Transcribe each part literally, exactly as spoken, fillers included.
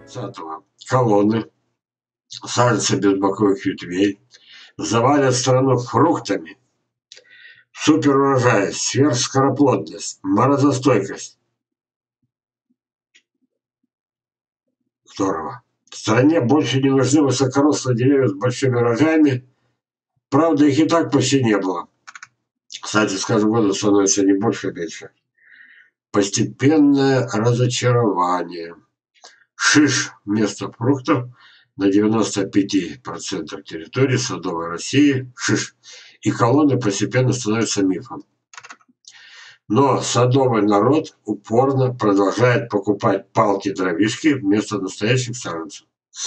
двадцатого колонны, саженцы без боковых ветвей, завалят страну фруктами, суперурожай, сверхскороплодность, морозостойкость. Здорово. В стране больше не нужны высокорослые деревья с большими рогами. Правда, их и так почти не было. Кстати, с каждым годом становится не больше, а меньше. Постепенное разочарование. Шиш вместо фруктов на девяноста пяти процентах территории садовой России. Шиш. И колонны постепенно становятся мифом. Но садовый народ упорно продолжает покупать палки-дровишки вместо настоящих саженцев.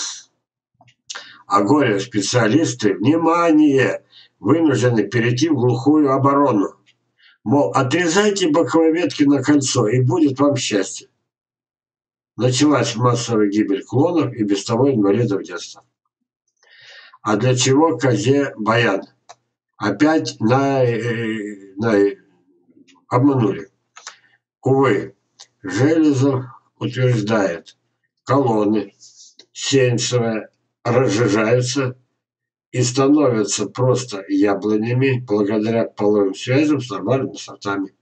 А горе-специалисты, внимание, вынуждены перейти в глухую оборону. Мол, отрезайте боковые ветки на кольцо, и будет вам счастье. Началась массовая гибель клонов и без того инвалидов детства. А для чего козе баян? Опять на, на, обманули. Увы, Железов утверждает, колонны сеянцевые разжижаются и становятся просто яблонями благодаря половым связям с нормальными сортами.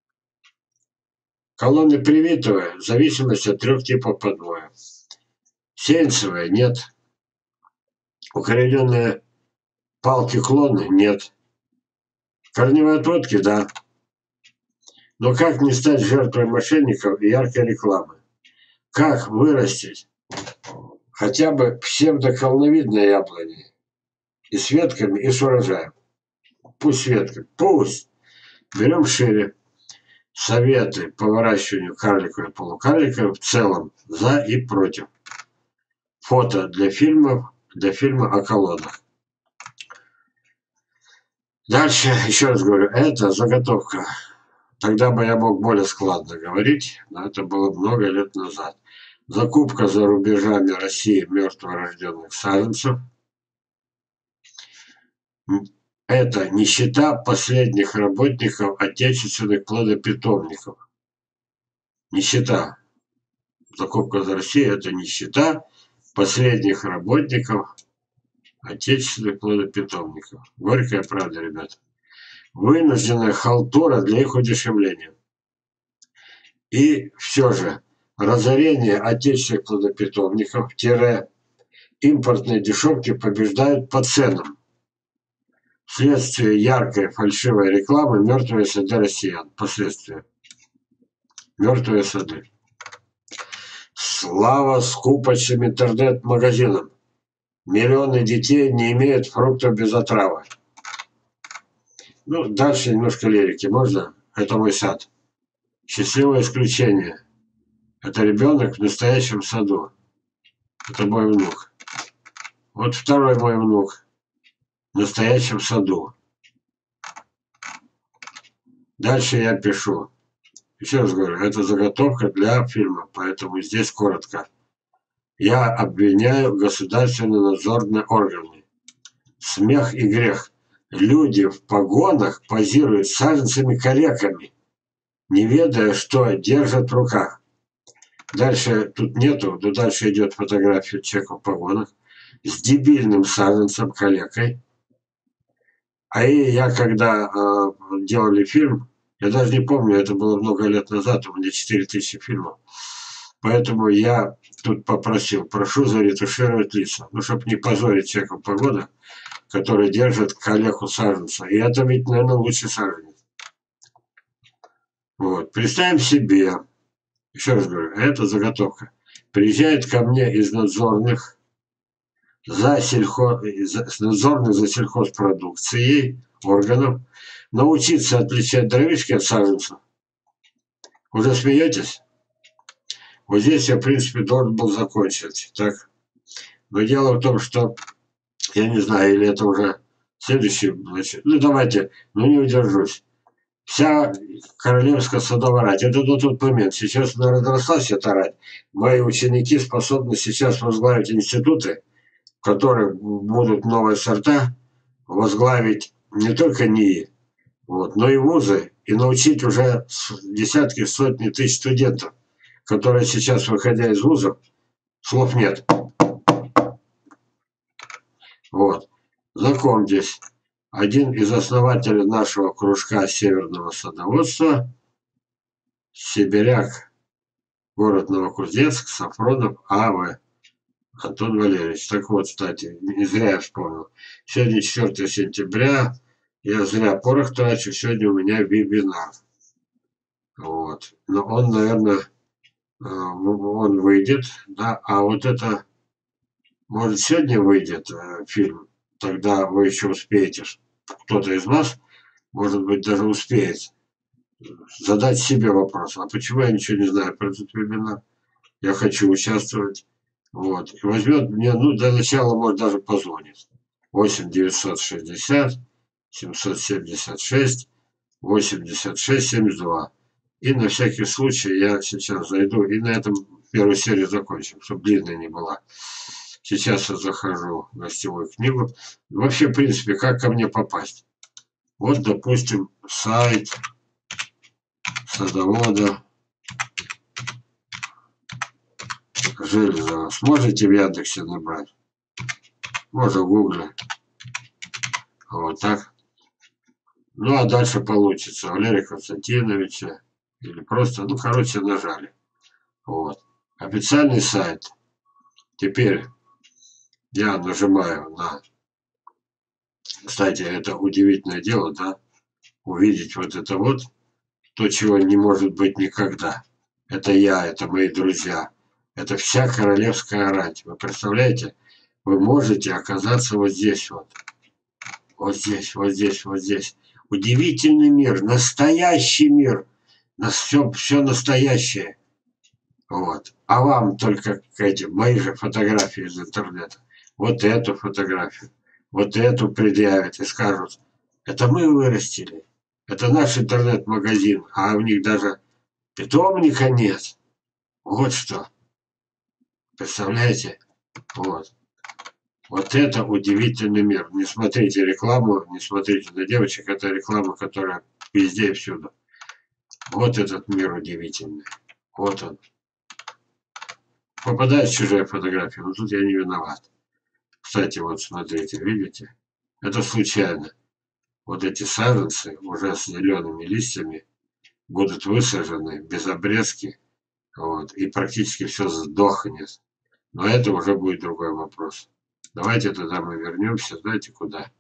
Колонны привитые в зависимости от трех типов подвоя. Сеянцевые нет. Укорененные палки-клоны нет. Корневые отводки – да. Но как не стать жертвой мошенников и яркой рекламы? Как вырастить хотя бы псевдоколоновидные яблони и с ветками, и с урожаем? Пусть ветками, пусть. Берем шире. Советы по выращиванию карликовых и полукарликовых в целом за и против. Фото для фильмов, для фильма о колоннах. Дальше, еще раз говорю, это заготовка. Тогда бы я мог более складно говорить, но это было много лет назад. Закупка за рубежами России мертворожденных саженцев. Это нищета последних работников отечественных плодопитомников. Нищета. Закупка за Россию – это нищета последних работников отечественных плодопитомников. Горькая правда, ребята. Вынужденная халтура для их удешевления. И все же разорение отечественных плодопитомников, тире, импортные дешевки побеждают по ценам. Вследствие яркой фальшивой рекламы мертвые сады россиян. Последствия. Мертвые сады. Слава скупочным интернет-магазинам. Миллионы детей не имеют фруктов без отравы. Ну, дальше немножко лирики. Можно? Это мой сад. Счастливое исключение. Это ребенок в настоящем саду. Это мой внук. Вот второй мой внук. В настоящем саду. Дальше я пишу. Еще раз говорю, это заготовка для фильма, поэтому здесь коротко. Я обвиняю государственные надзорные органы. Смех и грех. Люди в погонах позируют саженцами-калеками, не ведая, что держат в руках. Дальше тут нету, но дальше идет фотография человека в погонах с дебильным саженцем-калекой. А и я, когда э, делали фильм, я даже не помню, это было много лет назад, у меня четыре тысячи фильмов. Поэтому я тут попросил, прошу заретушировать лица. Ну, чтобы не позорить человека в погонах, который держит калеку саженца. И это ведь, наверное, лучший саженец. Вот. Представим себе, еще раз говорю, это заготовка. Приезжает ко мне из надзорных за сельхоз, из надзорных за сельхозпродукцией органов научиться отличать дровишки от саженцев. Уже смеетесь? Вот здесь я, в принципе, должен был закончить. Так? Но дело в том, что, я не знаю, или это уже следующий, значит, ну давайте, ну не удержусь. Вся королевская садовая рать, это на тот момент. Сейчас она разрослась, эта рать. Мои ученики способны сейчас возглавить институты, в которых будут новые сорта, возглавить не только НИИ, вот, но и вузы, и научить уже десятки, сотни тысяч студентов, которые сейчас, выходя из вузов, Слов нет. Вот. Знакомьтесь, один из основателей нашего кружка северного садоводства, сибиряк, город Новокузнецк, Сафронов А В Антон Валерьевич. Так вот, кстати, не зря я вспомнил. Сегодня четвёртое сентября, я зря порох трачу, сегодня у меня вебинар. Вот. Но он, наверное, он выйдет, да, а вот это, может, сегодня выйдет э, фильм, тогда вы еще успеете, кто-то из вас, может быть, даже успеет задать себе вопрос, а почему я ничего не знаю про этот вебинар, я хочу участвовать, вот, и возьмет мне, ну, для начала, может, даже позвонит, восемь девятьсот шестьдесят семьсот семьдесят шесть восемьдесят шесть семьдесят два. И на всякий случай я сейчас зайду и на этом первую серию закончим, чтобы длинная не была. Сейчас я захожу в гостевую книгу. Вообще, в принципе, как ко мне попасть? Вот, допустим, сайт садовода Железова. Сможете в Яндексе набрать? Можно в Гугле. Вот так. Ну, а дальше получится Валерия Константиновича. Или просто, ну, короче, нажали. Вот. Официальный сайт. Теперь я нажимаю на... Кстати, это удивительное дело, да? Увидеть вот это вот, то, чего не может быть никогда. Это я, это мои друзья. Это вся королевская рать. Вы представляете? Вы можете оказаться вот здесь вот. Вот здесь, вот здесь, вот здесь. Удивительный мир, настоящий мир. Все, все настоящее. Вот. А вам только эти мои же фотографии из интернета. Вот эту фотографию. Вот эту предъявят и скажут, это мы вырастили. Это наш интернет-магазин. А у них даже питомника нет. Вот что. Представляете? Вот. Вот это удивительный мир. Не смотрите рекламу, не смотрите на девочек. Это реклама, которая везде и всюду. Вот этот мир удивительный. Вот он. Попадает в чужая фотография, но тут я не виноват. Кстати, вот смотрите, видите? Это случайно. Вот эти саженцы уже с зелеными листьями будут высажены без обрезки. Вот, и практически все сдохнет. Но это уже будет другой вопрос. Давайте тогда мы вернемся, знаете, куда?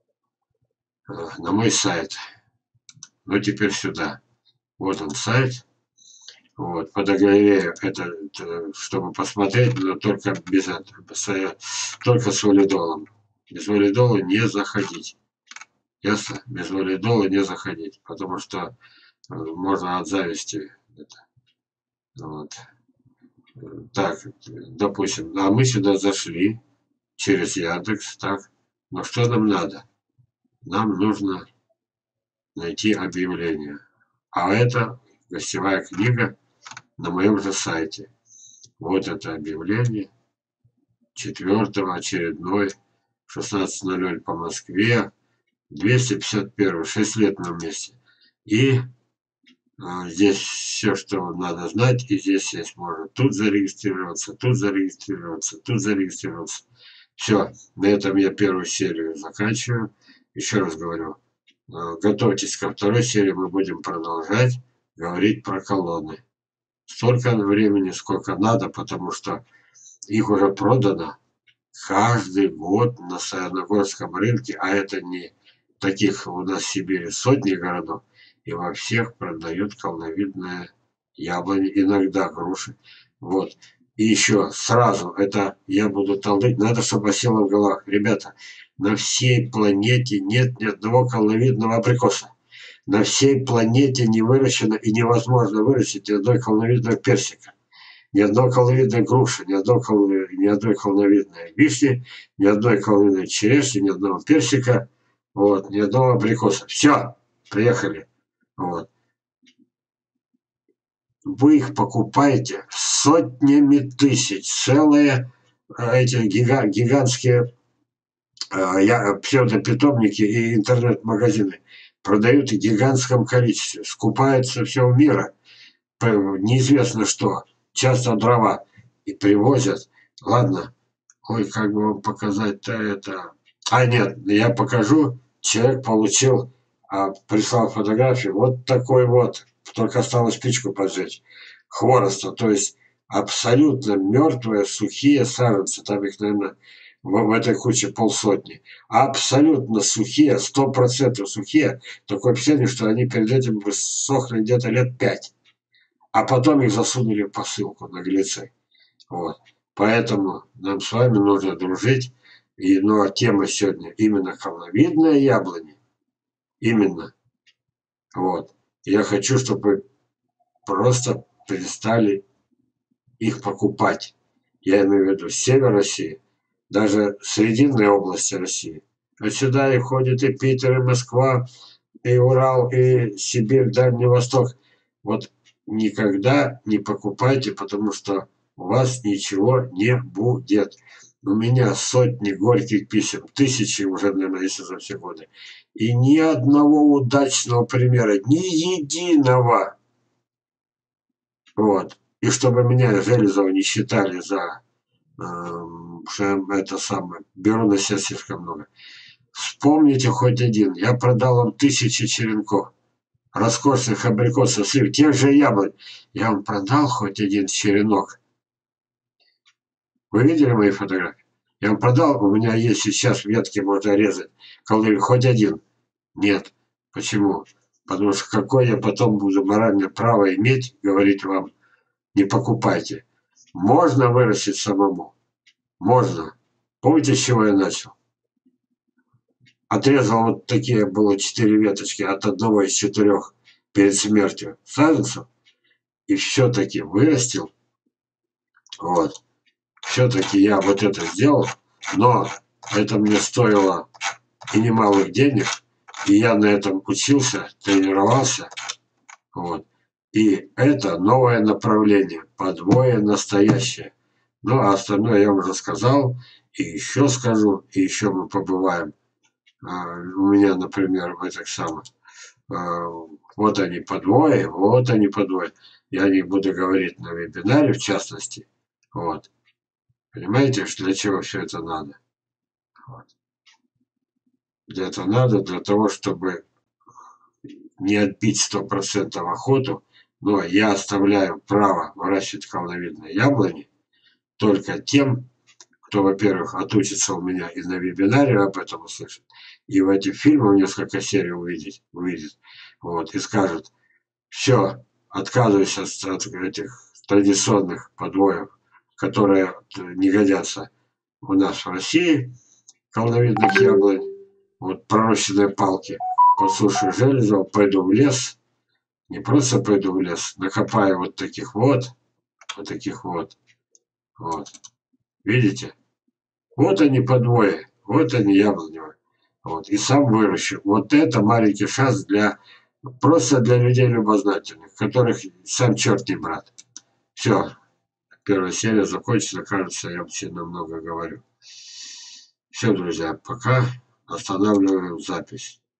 На мой сайт. Ну, теперь сюда. Вот он сайт. Вот, подогреваю это, это, чтобы посмотреть, но только без этого, только с валидолом. Без валидола не заходить. Ясно? Без валидола не заходить, потому что можно от зависти. Это, вот. Так, допустим, а мы сюда зашли через Яндекс, так. Но что нам надо? Нам нужно найти объявление. А это гостевая книга на моем же сайте. Вот это объявление. Четвертого очередной. шестнадцать ноль ноль по Москве. двести пятьдесят один. шесть лет на месте. И а, здесь все, что надо знать. И здесь есть можно тут зарегистрироваться, тут зарегистрироваться, тут зарегистрироваться. Все. На этом я первую серию заканчиваю. Еще раз говорю. Готовьтесь ко второй серии. Мы будем продолжать говорить про колонны. Столько времени, сколько надо, потому что их уже продано каждый год на Саяногорском рынке, а это не таких у нас в Сибири сотни городов, и во всех продают колоновидные яблони, иногда груши. Вот. И еще сразу, это я буду толдыть, надо, чтобы осело в головах. Ребята, на всей планете нет ни одного колоновидного абрикоса. На всей планете не выращено и невозможно вырастить ни одной колоновидного персика, ни одной колоновидной груши, ни одной, ни одной колоновидной вишни, ни одной колоновидной черешни, ни одного персика, вот, ни одного абрикоса. Все, приехали. Вот. Вы их покупаете сотнями тысяч, целые эти гига, гигантские э, псевдопитомники и интернет-магазины продают в гигантском количестве. Скупается всего мира. Неизвестно что. Часто дрова. И привозят. Ладно. Ой, как бы вам показать-то это. А, нет, я покажу. Человек получил, а, прислал фотографию. Вот такой вот. Только осталось спичку поджечь. Хвороста. То есть абсолютно мертвые, сухие саженцы. Там их, наверное, в, в этой куче полсотни. Абсолютно сухие, сто процентов сухие. Такое впечатление, что они перед этим бы сохли где-то лет пять. А потом их засунули в посылку, наглецы. Вот. Поэтому нам с вами нужно дружить. И, ну, а тема сегодня именно колоновидные яблони. Именно. Вот. Я хочу, чтобы просто перестали их покупать. Я имею в виду север России, даже срединные области России. А сюда и ходит и Питер, и Москва, и Урал, и Сибирь, Дальний Восток. Вот никогда не покупайте, потому что у вас ничего не будет. У меня сотни горьких писем, тысячи уже, наверное, если за все годы. И ни одного удачного примера, ни единого. Вот. И чтобы меня Железова не считали за, э, что это самое, беру на себя слишком много. Вспомните хоть один. Я продал вам тысячи черенков. Роскошных абрикосов, слив, тех же яблок. Я вам продал хоть один черенок. Вы видели мои фотографии? Я вам продал, у меня есть сейчас ветки, можно резать. Колы, хоть один. Нет. Почему? Потому что какое я потом буду моральное право иметь, говорить вам, не покупайте. Можно вырастить самому. Можно. Помните, с чего я начал? Отрезал вот такие было четыре веточки от одного из четырех перед смертью саженцев. И все-таки вырастил. Вот. Все-таки я вот это сделал. Но это мне стоило и немалых денег. И я на этом учился, тренировался. Вот. И это новое направление. Подвое настоящее. Ну, а остальное я уже сказал. И еще скажу. И еще мы побываем. А, у меня, например, в этих самых. А, вот они подвое, вот они подвое. Я не буду говорить на вебинаре, в частности. Вот. Понимаете, для чего все это надо? Вот. Для этого надо, для того, чтобы не отбить сто процентов охоту, но я оставляю право выращивать колоновидные яблони только тем, кто, во-первых, отучится у меня и на вебинаре об этом услышит, и в этих фильмах несколько серий увидит, увидит вот, и скажет, все, отказываюсь от, от этих традиционных подвоев, которые не годятся у нас в России, колоновидных яблонь, вот пророщенные палки, послушаю Железова, пойду в лес, не просто пойду в лес, накопаю вот таких вот, вот таких вот, вот, видите? Вот они подвое, вот они яблоневые, вот, и сам выращу. Вот это маленький шанс для, просто для людей любознательных, которых сам черт не брат. Все, первая серия закончена, кажется, я сильно много говорю. Все, друзья, пока останавливаем запись.